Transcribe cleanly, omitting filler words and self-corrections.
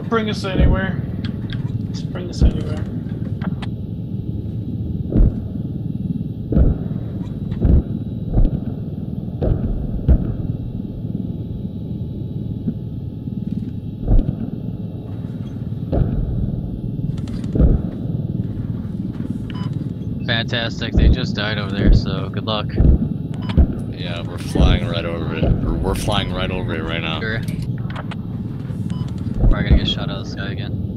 bring us anywhere. Just bring us anywhere. Fantastic, they just died over there, so good luck. Yeah, we're flying right over it. Or we're flying right over it right now. Sure. We're gonna get shot out of the sky again.